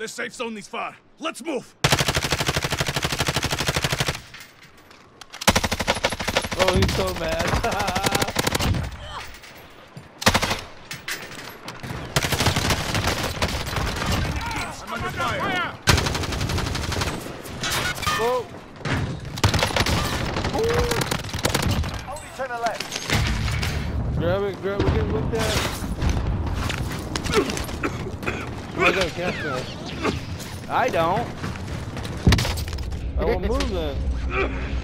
The safe zone is far. Let's move! Oh, he's so mad. I'm under fire! Whoa! Only 10 left. Grab it, we're getting looked at. Oh, I got a cash. I don't. I will move then.